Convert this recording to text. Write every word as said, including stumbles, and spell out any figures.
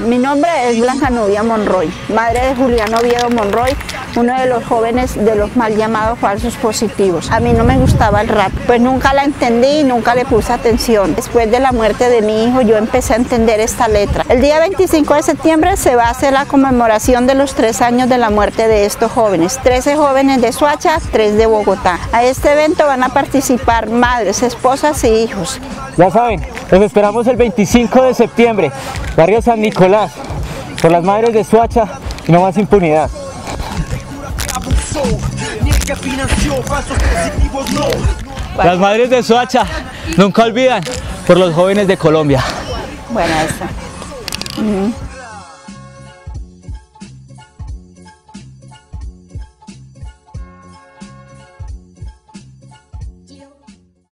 Mi nombre es Blanca Nubia Monroy, madre de Julián Oviedo Monroy, uno de los jóvenes de los mal llamados falsos positivos. A mí no me gustaba el rap, pues nunca la entendí y nunca le puse atención. Después de la muerte de mi hijo yo empecé a entender esta letra. El día veinticinco de septiembre se va a hacer la conmemoración de los tres años de la muerte de estos jóvenes. trece jóvenes de Soacha, tres de Bogotá. A este evento van a participar madres, esposas y hijos. Ya saben, los esperamos el veinticinco de septiembre, barrio San Nicolás, por las madres de Soacha y no más impunidad. Las madres de Soacha nunca olvidan por los jóvenes de Colombia. Bueno, eso. Uh-huh.